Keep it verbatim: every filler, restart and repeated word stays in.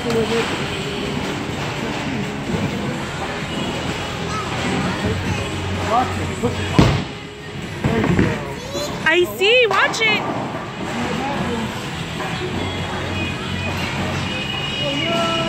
careful with it. Watch it. Push it on. There you go. I see. Watch it. Oh, no.